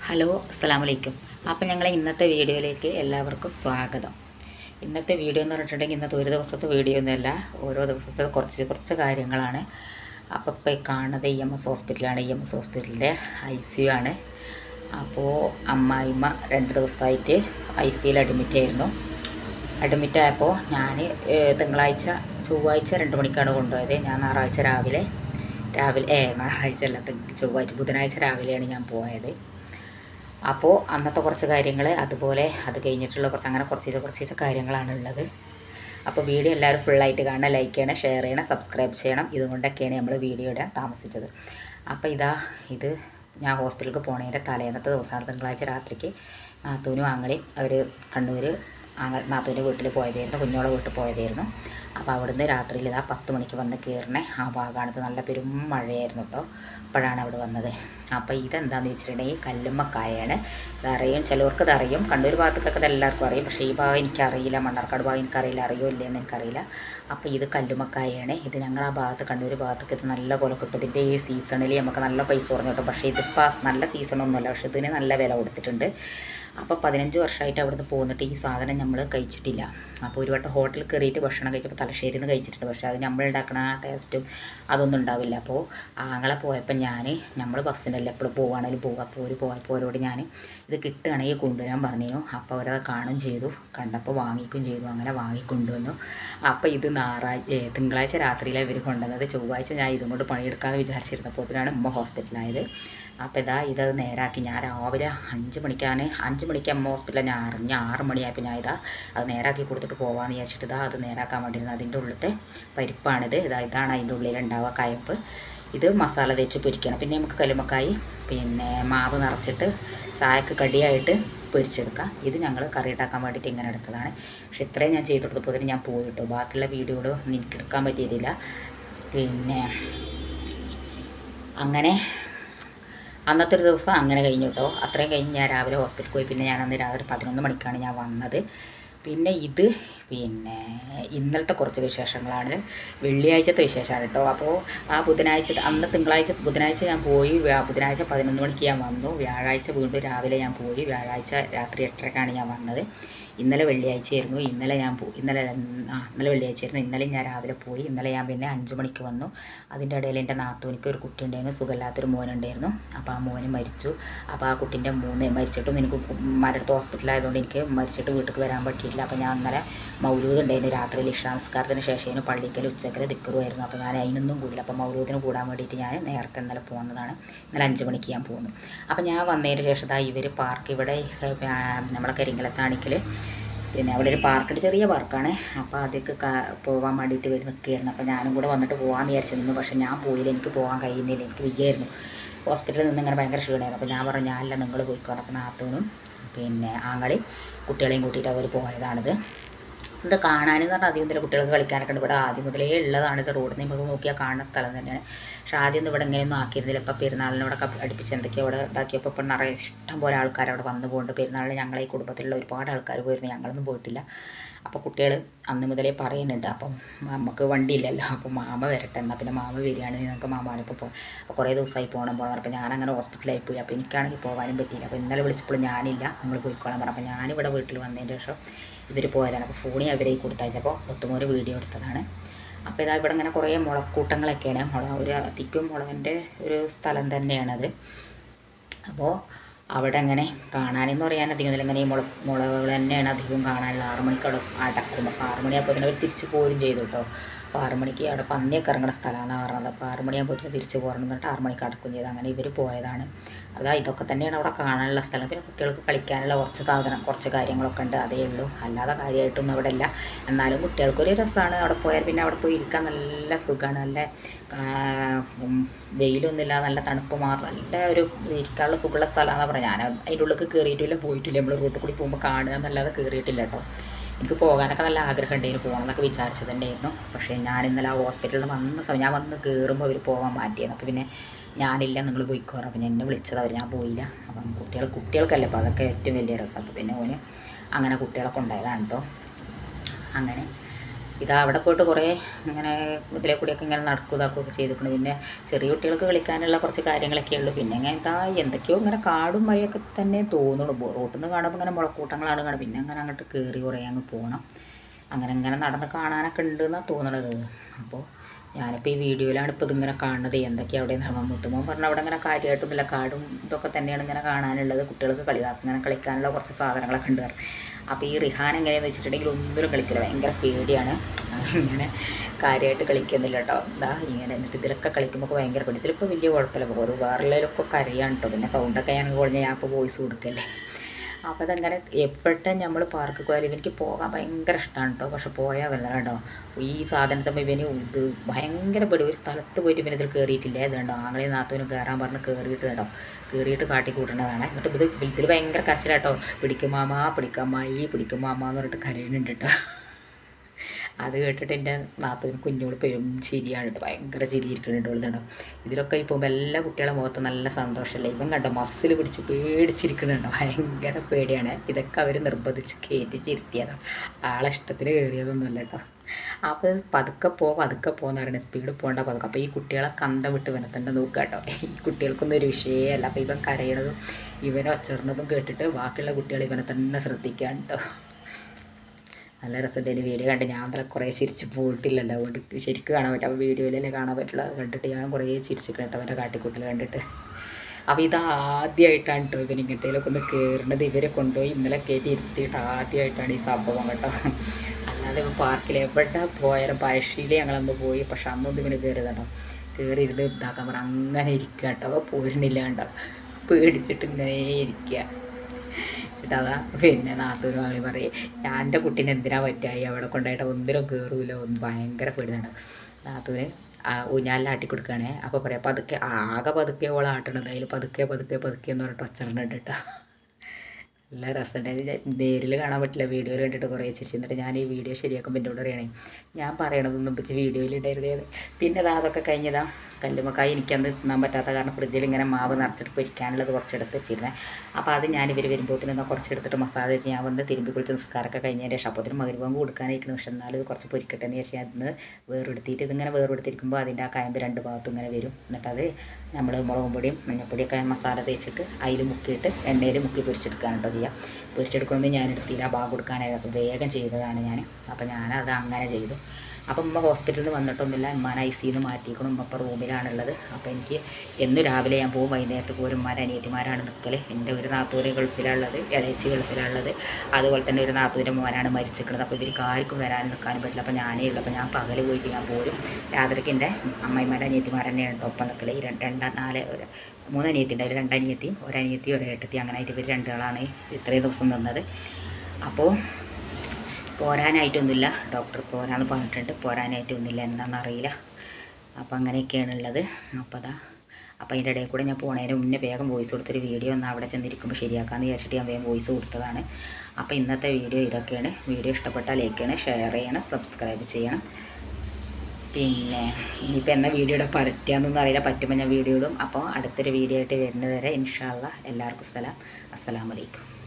Hello അസ്സലാമു അലൈക്കും. അപ്പോൾ ഞങ്ങൾ ഇന്നത്തെ വീഡിയോയിലേക്ക് എല്ലാവർക്കും സ്വാഗതം. ഇന്നത്തെ വീഡിയോ എന്ന് പറഞ്ഞിട്ടുണ്ടെങ്കിൽ ഇന്നത്തെ ഒരു ദിവസത്തെ വീഡിയോ ഒന്നുമല്ല, ഓരോ ദിവസത്തെ കുറച്ച് കാര്യങ്ങളാണ്. അപ്പോൾ ഇപ്പോൾ കാണുന്നത് EMS ഹോസ്പിറ്റലാണ്. EMS ഹോസ്പിറ്റലിൻ്റെ ICU ആണ്. അപ്പോൾ അമ്മായിമ്മ 2 ദിവസമായിട്ട് ICUയിൽ അഡ്മിറ്റായപ്പോൾ ഞാൻ ചൊവ്വാഴ്ച 2 മണിക്കാണ് കൊണ്ടുപോയത്. ഞാൻ ബുധനാഴ്ച രാവിലെയാണ് ഞാൻ പോയത്. അപ്പോൾ അന്നത്തെ കുറച്ച് കാര്യങ്ങൾ, അതുപോലെ അത് കഴിഞ്ഞിട്ടുള്ള കുറച്ച് കാര്യങ്ങളാണ് ഉള്ളത്. അപ്പോൾ വീഡിയോ എല്ലാവരും ഫുള്ളായിട്ട് കാണണം, ലൈക്ക് ചെയ്യണം, ഷെയർ ചെയ്യണം, സബ്സ്ക്രൈബ് ചെയ്യണം. ഇതുകൊണ്ടൊക്കെയാണ് നമ്മൾ വീഡിയോ ഇടാൻ താമസിച്ചത്. അപ്പോൾ ഇത് ഞാൻ ഹോസ്പിറ്റലിലേക്ക് പോണതിൻ്റെ തലേന്നത്തെ ദിവസമാണ്. തിങ്കളാഴ്ച രാത്രിക്ക് നാത്തൂനും ആങ്ങളെയും അവർ കണ്ണൂർ നാത്തൂൻ്റെ വീട്ടിൽ പോയതായിരുന്നു, കുഞ്ഞോളെ വീട്ടിൽ പോയതായിരുന്നു. അപ്പോൾ അവിടുന്ന് രാത്രിയിൽ 10 മണിക്ക് വന്ന് കയറണേ ആ ഭാഗമാണിത്. നല്ല പെരും മഴയായിരുന്നു കേട്ടോ. അപ്പോഴാണ് അവിടെ വന്നത്. അപ്പോൾ ഇതെന്താണെന്ന് വെച്ചിട്ടുണ്ടെങ്കിൽ കല്ലുമ്മക്കായാണ്. ഇതറിയും, ചിലവർക്ക് ഇതറിയും. കണ്ണൂർ ഭാഗത്തേക്കൊക്കെ ഇതെല്ലാവർക്കും അറിയും. പക്ഷേ ഈ ഭാഗം എനിക്കറിയില്ല, മണ്ണാർക്കാട് ഭാഗം എനിക്കറിയില്ല, അറിയോ ഇല്ലയെന്ന് എനിക്കറിയില്ല. അപ്പോൾ ഇത് കല്ലുമ്മക്കായാണ്. ഇത് ഞങ്ങൾ ആ ഭാഗത്ത് കണ്ണൂർ ഭാഗത്തേക്ക് ഇത് നല്ല പോലെ കിട്ടും. ഇതിൻ്റെ ഈ സീസണിൽ നമുക്ക് നല്ല പൈസ കുറഞ്ഞു കിട്ടും. പക്ഷേ ഇതിപ്പോൾ നല്ല സീസണൊന്നുമല്ല, പക്ഷേ ഇതിന് നല്ല വില കൊടുത്തിട്ടുണ്ട്. അപ്പോൾ 15 വർഷമായിട്ട് അവിടുന്ന് പോന്നിട്ട് ഈ സാധനം നമ്മൾ കഴിച്ചിട്ടില്ല. അപ്പോൾ ഒരു വട്ടം ഹോട്ടലിൽ കയറിയിട്ട് ഭക്ഷണം കഴിച്ചപ്പോൾ തലശ്ശേരിയിൽ നിന്ന് കഴിച്ചിട്ടുണ്ട്. പക്ഷേ അത് നമ്മൾ ഉണ്ടാക്കുന്ന ആ ടേസ്റ്റും അതൊന്നും ഉണ്ടാവില്ല. അപ്പോൾ ആങ്ങളെ പോയപ്പോൾ നമ്മൾ ബസ്സിനല്ല എപ്പോഴും പോവുകയാണെങ്കിലും പോകുക. അപ്പോൾ അവരോട് ഞാൻ ഇത് കിട്ടുകയാണെങ്കിൽ കൊണ്ടുവരാൻ പറഞ്ഞു. അപ്പോൾ അവരത് കാണും ചെയ്തു, കണ്ടപ്പോൾ വാങ്ങിക്കും ചെയ്തു. അങ്ങനെ വാങ്ങിക്കൊണ്ടുവന്നു. അപ്പോൾ ഇത് തിങ്കളാഴ്ച രാത്രിയിലാണ് ഇവർ കൊണ്ടുവന്നത്. ചൊവ്വാഴ്ച ഞാൻ ഇതും കൊണ്ട് പണിയെടുക്കാമെന്ന് വിചാരിച്ചിരുന്നപ്പോൾ ഇതിനാണ് ഉമ്മ ഹോസ്പിറ്റലായത്. അപ്പോൾ ഇതത് നേരാക്കി. ഞാൻ രാവിലെ 5 മണിക്ക് അമ്മ ഹോസ്പിറ്റലിൽ ഞാൻ അറിഞ്ഞ് 6 മണിയായപ്പോൾ ഞാൻ അത് നേരാക്കി കൊടുത്തിട്ട് പോകാമെന്ന് വിചാരിച്ചിട്ട് അത് നേരാക്കാൻ വേണ്ടിയിരുന്നു. അതിൻ്റെ ഉള്ളിലത്തെ പരിപ്പാണിത്. ഇതാണ് അതിൻ്റെ ഉള്ളിലുണ്ടാവുക കയപ്പ്. ഇത് മസാല തേച്ച് പൊരിക്കണം. പിന്നെ നമുക്ക് കല്ലുമ്മക്കായി മാവ് നിറച്ചിട്ട് ചായക്ക് കടിയായിട്ട് പൊരിച്ചെടുക്കാം. ഇത് ഞങ്ങൾ കറി ഉണ്ടാക്കാൻ വേണ്ടിയിട്ട് ഇങ്ങനെ എടുത്തതാണ്. പക്ഷെ ഇത്രയും ഞാൻ ചെയ്തെടുത്തപ്പോൾ ഇതിന് ഞാൻ പോയിട്ടു. ബാക്കിയുള്ള വീഡിയോകൾ എനിക്ക് എടുക്കാൻ പറ്റിയതില്ല. അങ്ങനെ അന്നത്തെ ഒരു ദിവസം അങ്ങനെ കഴിഞ്ഞു കേട്ടോ. അത്രയും കഴിഞ്ഞ് ഞാൻ രാവിലെ ഹോസ്പിറ്റലിൽ പോയി. പിന്നെ ഞാൻ അന്ന് രാത്രി 11 മണിക്കാണ് ഞാൻ വന്നത്. പിന്നെ ഇന്നലത്തെ കുറച്ച് വിശേഷങ്ങളാണ്. വെള്ളിയാഴ്ചത്തെ വിശേഷമാണ് കേട്ടോ. അപ്പോൾ ബുധനാഴ്ച ഞാൻ പോയി. ബുധനാഴ്ച 11 മണിക്ക് ഞാൻ വന്നു. വ്യാഴാഴ്ച വീണ്ടും രാവിലെ ഞാൻ പോയി. വ്യാഴാഴ്ച രാത്രി 8:30ക്കാണ് ഞാൻ വന്നത്. ഇന്നലെ വെള്ളിയാഴ്ചയായിരുന്നു. ഇന്നലെ വെള്ളിയാഴ്ചയായിരുന്നു. ഇന്നലെ ഞാൻ രാവിലെ പോയി. ഇന്നലെ ഞാൻ പിന്നെ 5 മണിക്ക് വന്നു. അതിൻ്റെ ഇടയിൽ എൻ്റെ നാത്തൂനിക്ക് ഒരു കുട്ടി ഉണ്ടായിരുന്നു, സുഖമില്ലാത്തൊരു മോനുണ്ടായിരുന്നു. അപ്പോൾ ആ മോന് മരിച്ചു. അപ്പോൾ ആ കുട്ടീൻ്റെ മരിച്ചിട്ടൊന്നും എനിക്ക് മരടുത്ത് ഹോസ്പിറ്റലായതുകൊണ്ട് എനിക്ക് മരിച്ചിട്ട് വീട്ടിലേക്ക് വരാൻ പറ്റിയിട്ടില്ല. അപ്പോൾ ഞാൻ ഇന്നലെ മൗലൂദ് ഉണ്ടായിരുന്നു. രാത്രിയിൽ ഇശാ നിസ്കാരത്തിന് ശേഷം പള്ളിക്കൽ ഉച്ചക്കൽ ദിക്റുമായിരുന്നു. അപ്പോൾ ഞാൻ അതിനൊന്നും കൂടില്ല. അപ്പോൾ മൗലൂദിന് കൂടാൻ വേണ്ടിയിട്ട് ഞാൻ നേരത്തെ ഇന്നലെ പോകുന്നതാണ്. ഇന്നലെ 5 മണിക്ക് ഞാൻ പോകുന്നു. അപ്പോൾ ഞാൻ വന്നതിന് ശേഷം ഇവർ പാർക്ക് ഇവിടെ നമ്മളെ കരിങ്കലത്താണിക്കൽ അവിടെ ഒരു പാർക്കുണ്ട്, ചെറിയ പാർക്കാണ്. അപ്പോൾ അതിലേക്ക് പോകാൻ വേണ്ടിയിട്ട് ഇവർ നിൽക്കുകയായിരുന്നു. അപ്പോൾ ഞാനും കൂടെ വന്നിട്ട് പോകാമെന്ന് വിചാരിച്ചിരുന്നു. പക്ഷേ ഞാൻ പോയില്ല, എനിക്ക് പോകാൻ കഴിയുന്നില്ല, എനിക്ക് വയ്യായിരുന്നു. ഹോസ്പിറ്റലിൽ നിന്ന് ഇങ്ങനെ ഭയങ്കര ക്ഷീണമായിരുന്നു. അപ്പോൾ ഞാൻ പറഞ്ഞു ഞാനല്ല, നിങ്ങൾ പോയിക്കോ. അപ്പോൾ നാത്തൂനും ആങ്ങളെയും കുട്ടികളെയും കൂട്ടിയിട്ട് അവർ പോയതാണിത്. ഇത് കാണാനെന്ന് പറഞ്ഞാൽ അധികം ഇതിൽ കുട്ടികൾക്ക് കളിക്കാനൊക്കെ ഉണ്ട്. ഇവിടെ ആദ്യം മുതലേ ഉള്ളതാണ്. ഇത് റോഡിൽ നിന്ന് നമുക്ക് നോക്കിയാൽ കാണുന്ന സ്ഥലം തന്നെയാണ്. പക്ഷേ ആദ്യം ഇവിടെ ഇങ്ങനെയൊന്നും ആക്കിയിരുന്നില്ല. ഇപ്പോൾ പെരുന്നാളിനോടൊക്കെ അടുപ്പിച്ച് എന്തൊക്കെയോ അവിടെ ഇതാക്കിയപ്പോൾ ഇപ്പം നിറയെ ഇഷ്ടം പോലെ ആൾക്കാർ അവിടെ വന്നു പോകുന്നുണ്ട്. പെരുന്നാളിൽ ഞങ്ങളെ ഈ കുടുംബത്തിലുള്ള ഒരുപാട് ആൾക്കാർ പോയിരുന്നു. ഞങ്ങളൊന്നും പോയിട്ടില്ല. അപ്പോൾ കുട്ടികൾ അന്ന് മുതലേ പറയുന്നുണ്ട്. അപ്പം നമുക്ക് വണ്ടിയില്ലല്ലോ, അപ്പോൾ മാമ വരട്ടെ, എന്നാൽ പിന്നെ മാമ വരികയാണെങ്കിൽ ഞങ്ങൾക്ക് മാമാനിപ്പോൾ പോകാം. അപ്പോൾ കുറേ ദിവസമായി പോകണം. അപ്പോൾ ഞാനങ്ങനെ ഹോസ്പിറ്റലായി പോയി. അപ്പോൾ എനിക്കാണെങ്കിൽ പോകാനും പറ്റിയില്ല. അപ്പോൾ ഇന്നലെ വിളിച്ചപ്പോൾ ഞാനില്ല, നിങ്ങൾ പോയിക്കോളാൻ പറഞ്ഞു. അപ്പോൾ ഞാനിവിടെ വീട്ടിൽ വന്നതിന് ശേഷം ഇവർ പോയതാണ്. അപ്പോൾ ഫോണിൽ അവരെ കൊടുത്തയച്ചപ്പോൾ ഒത്തുമൊരു വീഡിയോ എടുത്തതാണ്. അപ്പോൾ ഇവിടെ ഇങ്ങനെ കുറേ മുളക്കൂട്ടങ്ങളൊക്കെയാണ്. ഒരു തിക്കും മുളകിൻ്റെ ഒരു സ്ഥലം തന്നെയാണത്. അപ്പോൾ അവിടെ അങ്ങനെ കാണാനെന്ന് പറയാൻ അധികം ഇതിൽ ഇങ്ങനെ ഈ മുളകൾ തന്നെയാണ് അധികം കാണാനുള്ള. 6 മണിക്ക് അവിടെ അടക്കും. അപ്പോൾ 6 മണിയാകുമ്പോൾ അവർ തിരിച്ച് പോരും ചെയ്തു കേട്ടോ. അപ്പോൾ 6 മണിക്ക് അവിടെ പന്നിയൊക്കെ ഇറങ്ങുന്ന സ്ഥലമാണെന്നാണ് പറഞ്ഞത്. അപ്പോൾ 6 മണിയാകുമ്പോൾ തിരിച്ച് പോരണം എന്നിട്ട് 6 മണിക്ക് അടക്കും ചെയ്ത്. അങ്ങനെ ഇവർ പോയതാണ്. ഇതൊക്കെ തന്നെയാണ് അവിടെ കാണാനുള്ള സ്ഥലം. പിന്നെ കുട്ടികൾക്ക് കളിക്കാനുള്ള കുറച്ച് കാര്യങ്ങളൊക്കെ ഉണ്ട്, അതേ ഉള്ളൂ. അല്ലാതെ കാര്യമായിട്ടൊന്നും അവിടെ ഇല്ല. എന്നാലും കുട്ടികൾക്കൊരു രസമാണ്. അവിടെ പോയാൽ പിന്നെ അവിടെ പോയി ഇരിക്കാൻ നല്ല സുഖമാണ്. നല്ല വെയിലൊന്നുമില്ല, നല്ല തണുപ്പ് മാത്രം, നല്ല ഒരു ഇരിക്കാനുള്ള സുഖമുള്ള സ്ഥലമാണെന്ന് പറഞ്ഞാൽ. ഞാൻ അതിൻ്റെ ഉള്ളിൽ കയറിയിട്ടില്ല, പോയിട്ടില്ല. നമ്മൾ റോട്ടിൽ കൂടി പോകുമ്പോൾ കാണുക എന്നല്ലാതെ കയറിയിട്ടില്ല കേട്ടോ. എനിക്ക് പോകാനൊക്കെ നല്ല ആഗ്രഹം ഉണ്ടായിരുന്നു, പോകണം എന്നൊക്കെ വിചാരിച്ചത് തന്നെയായിരുന്നു. പക്ഷേ ഞാൻ ഇന്നലെ ആ ഹോസ്പിറ്റലിൽ നിന്ന് വന്ന സമയം ഞാൻ വന്ന് കയറുമ്പോൾ അവർ പോകാൻ മാറ്റിയായിരുന്നു. അപ്പോൾ പിന്നെ ഞാനില്ല, നിങ്ങൾ പോയിക്കോറ. അപ്പോൾ എന്നെ വിളിച്ചത് അവർ, ഞാൻ പോയില്ല. അപ്പം കുട്ടികൾക്കല്ലേ അപ്പോൾ അതൊക്കെ ഏറ്റവും വലിയ രസം. അപ്പോൾ പിന്നെ ഓന് അങ്ങനെ കുട്ടികളൊക്കെ ഉണ്ടായതാണ് കേട്ടോ. അങ്ങനെ ഇതാ അവിടെ പോയിട്ട് കുറേ ഇങ്ങനെ ഇതിലെ കൂടിയൊക്കെ ഇങ്ങനെ നടക്കുകയൊക്കെ ചെയ്തിരിക്കണം. പിന്നെ ചെറിയ കുട്ടികൾക്ക് കളിക്കാനുള്ള കുറച്ച് കാര്യങ്ങളൊക്കെ ഉള്ളൂ. പിന്നെ ഇങ്ങനെ എന്താ എന്തൊക്കെയോ ഇങ്ങനെ കാടും മരയൊക്കെ തന്നെ തോന്നുള്ളൂ. റോട്ടിൽ നിന്ന് കാണുമ്പോൾ ഇങ്ങനെ മുളക്കൂട്ടങ്ങളാണ് കാണും. പിന്നെ അങ്ങനെ അങ്ങോട്ട് കയറി കുറേ അങ്ങ് പോകണം. അങ്ങനെ ഇങ്ങനെ നടന്ന് കാണാനൊക്കെ ഉണ്ടെന്നാണ് തോന്നണത്. അപ്പോൾ ഞാനിപ്പോൾ ഈ വീഡിയോയിലാണ് ഇപ്പോൾ ഇതിങ്ങനെ കാണുന്നത്. എന്തൊക്കെയാണ് അവിടെ നിന്ന് മുത്തുമോൻ പറഞ്ഞാൽ അവിടെ ഇങ്ങനെ കാര്യമായിട്ടൊന്നുമില്ല, കാടും ഇതൊക്കെ തന്നെയാണ് ഇങ്ങനെ കാണാനുള്ളത്. കുട്ടികൾക്ക് ഇങ്ങനെ കളിക്കാനുള്ള കുറച്ച് സാധനങ്ങളൊക്കെ ഉണ്ട്. അപ്പോൾ ഈ റിഹാൻ എങ്ങനെയാണെന്ന് വെച്ചിട്ടുണ്ടെങ്കിൽ ഒന്നിനും കളിക്കില്ല, ഭയങ്കര പേടിയാണ്. ഇങ്ങനെ കാര്യമായിട്ട് കളിക്കുന്നില്ല കേട്ടോ. എന്താ ഇങ്ങനെ എന്നിട്ട് ഇതിലൊക്കെ കളിക്കുമ്പോൾ ഭയങ്കര പേടി. ഇതിലിപ്പോൾ വലിയ കുഴപ്പമില്ല, ഒരു വേറെല്ലൊക്കെ കരയാണ് കേട്ടോ. പിന്നെ സൗണ്ടൊക്കെ ഞാൻ കുഴഞ്ഞാൽ ഞാൻ ഇപ്പോൾ വോയിസ് കൊടുക്കല്ലേ. അപ്പോൾ അതങ്ങനെ എപ്പോഴും നമ്മൾ പാർക്ക് പോയാലും എനിക്ക് പോകാൻ ഭയങ്കര ഇഷ്ടമാണ് കേട്ടോ. പക്ഷെ പോയാൽ വരുന്നത് കേട്ടോ ഈ സാധനത്തെ ഇവന് ഇത് ഭയങ്കര പേടി. ഒരു സ്ഥലത്ത് പോയിട്ട് ഇവന് ഇതിൽ കയറിയിട്ടില്ല. ഇതുണ്ടോ ആങ്ങളെ നാത്തൂനും കയറാൻ പറഞ്ഞ് കയറിയിട്ട് കേട്ടോ, കയറിയിട്ട് കാട്ടിക്കൂട്ടേണ്ടതാണ്. എന്നിട്ട് ഇതിൽ ഭയങ്കര കരച്ചിലാട്ടോ. പിടിക്കും മാമ, പിടിക്കമ്മായി, പിടിക്കും മാമ എന്ന് പറഞ്ഞിട്ട് കരയുന്നുണ്ട് കേട്ടോ. അത് കേട്ടിട്ട് എൻ്റെ നാത്തൂന് കുഞ്ഞോട് പെരും ചിരിയാണ് കേട്ടോ, ഭയങ്കര ചിരി ഇരിക്കുന്നുണ്ട് കേട്ടോ. ഇതിലൊക്കെ ഈ പോകുമ്പോൾ എല്ലാ കുട്ടികളുടെ മുഖത്ത് നല്ല സന്തോഷമല്ലേ. ഇവൻ കണ്ടോ മസിൽ പിടിച്ച് പേടിച്ചിരിക്കുന്നുണ്ടോ, ഭയങ്കര പേടിയാണ്. ഇതൊക്കെ അവർ നിർബന്ധിച്ച് കയറ്റിച്ചിരുത്തിയതാണ്, ആളെ ഇഷ്ടത്തിന് കയറിയതൊന്നുമല്ല കേട്ടോ. അപ്പോൾ പതുക്കെ പോകുന്ന പറയുന്നത്, സ്പീഡ് പോകേണ്ട പതുക്കെ. അപ്പോൾ ഈ കുട്ടികളെ കന്തം വിട്ട് ഇവനെ തന്നെ നോക്കുക കേട്ടോ. ഈ കുട്ടികൾക്കൊന്നും ഒരു വിഷയമല്ല. അപ്പോൾ ഇവൻ കരയണതും ഇവനെ ഒച്ചിടുന്നതും കേട്ടിട്ട് ബാക്കിയുള്ള കുട്ടികൾ ഇവനെ തന്നെ ശ്രദ്ധിക്കാൻ കേട്ടോ. നല്ല രസമുണ്ട്. എൻ്റെ വീഡിയോ കണ്ട് ഞാൻ അത്ര കുറേ ചിരിച്ച് പോയിട്ടില്ലല്ലോ, അതുകൊണ്ട് ശരിക്കും കാണാൻ പറ്റും. അപ്പോൾ വീഡിയോയിലല്ലേ കാണാൻ പറ്റുള്ളൂ. അത് കണ്ടിട്ട് ഞാൻ കുറേ ചിരിച്ചിരിക്കണം കേട്ടോ അവൻ്റെ കാട്ടിക്കൂട്ടൽ കണ്ടിട്ട്. അപ്പോൾ ഇത് ആദ്യമായിട്ടാണ് കേട്ടോ ഇവൻ ഇങ്ങനത്തേലൊക്കെ ഒന്ന് കയറുന്നത്. ഇവരെ കൊണ്ടുപോയി ഇന്നലെ കയറ്റി ഇരുത്തിയിട്ട് ആദ്യമായിട്ടാണ് ഈ സംഭവം കേട്ടോ. അല്ലാതെ ഇവൻ പാർക്കിൽ എവിടെ പോയാലും പഴശ്ശിയിൽ ഞങ്ങളന്ന് പോയി, പക്ഷെ അന്നൊന്നും ഇവന് കയറിയതാട്ടോ. കയറി ഇരുന്ന് ഇതാക്കാൻ പറഞ്ഞാൽ അങ്ങനെ ഇരിക്കുക കേട്ടോ, പോരുന്നില്ല കേട്ടോ, പേടിച്ചിട്ട് ഇങ്ങനെ ഇരിക്കുക. അതാ പിന്നെ നാത്തൂരും അങ്ങനെ പറയും, ഞാൻ എൻ്റെ കുട്ടീനെ എന്തിനാ പറ്റായി അവിടെ കൊണ്ടായിട്ട് ഒന്നിനും കയറൂല, ഒന്ന് ഭയങ്കര പേടിതാണ്. നാത്തൂന് ഊഞ്ഞാലിലാട്ടി കൊടുക്കുകയാണേ. അപ്പോൾ പറയാം പതുക്കെ, ആകെ പതുക്കെ ഓളെ ആട്ടണത്, അതിൽ പതുക്കെ എന്ന് പറഞ്ഞിട്ട് ഒച്ചറിഞ്ഞിട്ട് കേട്ടോ. നല്ല രസമുണ്ട്. നേരിൽ കാണാൻ പറ്റില്ല, വീഡിയോയിൽ കണ്ടിട്ട് കുറേ ചിരിച്ചു. എന്നിട്ട് ഞാൻ ഈ വീഡിയോ ശരിയാക്കുമ്പോൾ എന്നോട് പറയണേ ഞാൻ പറയണതൊന്നും വെച്ച് വീഡിയോയിൽ ഇടരുതേത്. പിന്നെ അതൊക്കെ കഴിഞ്ഞതാ കല്ലുമ്മക്കായി എനിക്കന്ന് തിന്നാൻ പറ്റാത്ത കാരണം ഫ്രിഡ്ജിൽ ഇങ്ങനെ മാവ് നിറച്ചിട്ട് പൊരിക്കാനുള്ളത് കുറച്ചെടുത്ത് വെച്ചിരുന്നത്. അപ്പോൾ അത് ഞാൻ ഇവർ വരുമ്പോഴത്തേനൊന്ന് കുറച്ചെടുത്തിട്ട് മസാല വെച്ച് ഞാൻ വന്ന് തിരുമ്പി കുളിച്ച് നിസ്കാരമൊക്കെ കഴിഞ്ഞതിന് ശേഷം അപ്പോഴത്തേനും മഗ്‌രിബ് കൊടുക്കാനായിരിക്കണം. പക്ഷെ എന്നാലും ഇത് കുറച്ച് പൊരിക്കട്ടെ എന്ന് വിചാരിച്ചാൽ അതിന് വേറെടുത്തിട്ട് ഇതിങ്ങനെ വേറെടുത്തിരിക്കുമ്പോൾ അതിൻ്റെ ആ കയമ്പ് രണ്ട് ഭാഗത്തും ഇങ്ങനെ വരും. എന്നിട്ടത് നമ്മൾ മുളകും പൊടിയും മഞ്ഞൾപ്പൊടിയൊക്കെ മസാല തേച്ചിട്ട് അതിൽ മുക്കിയിട്ട് എണ്ണയിൽ മുക്കി പൊരിച്ചെടുക്കാൻ കേട്ടോ ചെയ്യാം. പൊരിച്ചെടുക്കണമെന്ന് ഞാൻ എടുത്തില്ല, ഭാഗം കൊടുക്കാനായി. അപ്പോൾ വേഗം ചെയ്തതാണ് ഞാൻ. അപ്പോൾ ഞാനത് അങ്ങനെ ചെയ്തു. അപ്പം ഉമ്മ ഹോസ്പിറ്റലിൽ നിന്ന് വന്നിട്ടൊന്നുമില്ല, ഉമ്മാനെ ICU നിന്ന് മാറ്റിയിരിക്കണം. ഉമ്മ ഇപ്പോൾ റൂമിലാണുള്ളത്. അപ്പോൾ എനിക്ക് എന്നും രാവിലെ ഞാൻ പോകും, വൈകുന്നേരത്ത് പോരും. ഉമ്മാൻ്റെ അനിയത്തിമാരാണ് നിൽക്കൽ. എൻ്റെ ഒരു നാത്തൂര് ഗൾഫിലുള്ളത്, ഇളയച്ചി ഗൾഫിലുള്ളത്, അതുപോലെ തന്നെ ഒരു നാത്തൂൻ്റെ മോനാണ് മരിച്ചിരിക്കുന്നത്. അപ്പോൾ ഇവർക്ക് ആർക്കും വരാനും നിൽക്കാനും പറ്റില്ല. അപ്പോൾ ഞാനേ ഉള്ളൂ. അപ്പോൾ ഞാൻ പകൽ പോയിട്ട് ഞാൻ പോരും. രാത്രിക്ക് എൻ്റെ അമ്മമാരുടെ അനിയത്തിമാർ തന്നെയാണ് ഒപ്പം നിൽക്കൽ. ഈ മൂന്ന് അനിയത്തിൻ്റെ, അതിൽ 2 അനിയത്തിയും ഒരനിയത്തിയും ഒരേട്ടത്തി, അങ്ങനെ ആയിട്ട് ഇവർ 2 ആളാണ് ഇത്രയും ദിവസം നിന്നത്. അപ്പോൾ പോരാനായിട്ടൊന്നുമില്ല, ഡോക്ടർ പോരാന്ന് പറഞ്ഞിട്ടുണ്ട്. പോരാനായിട്ടൊന്നുമില്ല, എന്താണെന്നറിയില്ല. അപ്പോൾ അങ്ങനെയൊക്കെയാണുള്ളത്. അപ്പോൾ അതിൻ്റെ ഇടയിൽ കൂടെ ഞാൻ പോണതിന് മുന്നേ വേഗം വോയിസ് കൊടുത്തൊരു വീഡിയോ ഒന്ന് അവിടെ ചെന്നിരിക്കുമ്പോൾ ശരിയാക്കാമെന്ന് വിചാരിച്ചിട്ട് ഞാൻ വേഗം വോയിസ് കൊടുത്തതാണ്. അപ്പോൾ ഇന്നത്തെ വീഡിയോ ഇതൊക്കെയാണ്. വീഡിയോ ഇഷ്ടപ്പെട്ടാൽ ലൈക്ക് ചെയ്യണം, ഷെയർ ചെയ്യണം, സബ്സ്ക്രൈബ് ചെയ്യണം. പിന്നെ ഇനിയിപ്പോൾ എന്നാ വീഡിയോ ഇടാൻ പറ്റുകയെന്നൊന്നും അറിയില്ല, പറ്റുമ്പോൾ ഞാൻ വീഡിയോ ഇടും. അപ്പോൾ അടുത്തൊരു വീഡിയോ ആയിട്ട് വരുന്നത് വരെ ഇൻഷാ അല്ലാഹ് എല്ലാവർക്കും സലാം, അസ്സലാമു അലൈക്കും.